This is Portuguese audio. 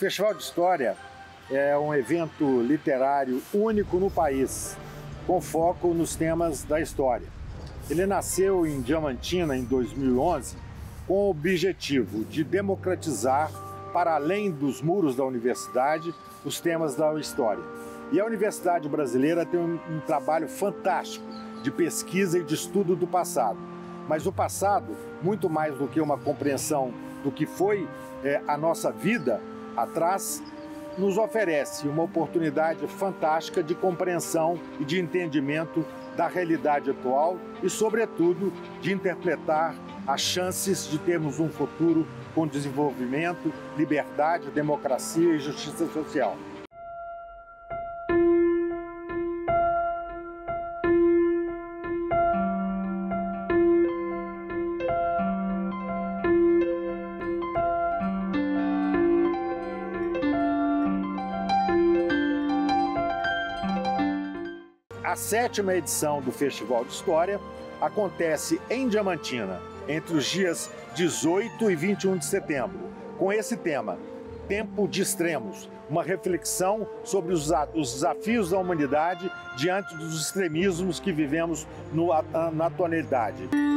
Festival de História é um evento literário único no país, com foco nos temas da história. Ele nasceu em Diamantina em 2011 com o objetivo de democratizar, para além dos muros da universidade, os temas da história. E a Universidade Brasileira tem um trabalho fantástico de pesquisa e de estudo do passado. Mas o passado, muito mais do que uma compreensão do que foi a nossa vida atrás, nos oferece uma oportunidade fantástica de compreensão e de entendimento da realidade atual e, sobretudo, de interpretar as chances de termos um futuro com desenvolvimento, liberdade, democracia e justiça social. A 7ª edição do Festival de História acontece em Diamantina, entre os dias 18 e 21 de setembro, com esse tema, Tempo de Extremos, uma reflexão sobre os desafios da humanidade diante dos extremismos que vivemos na atualidade.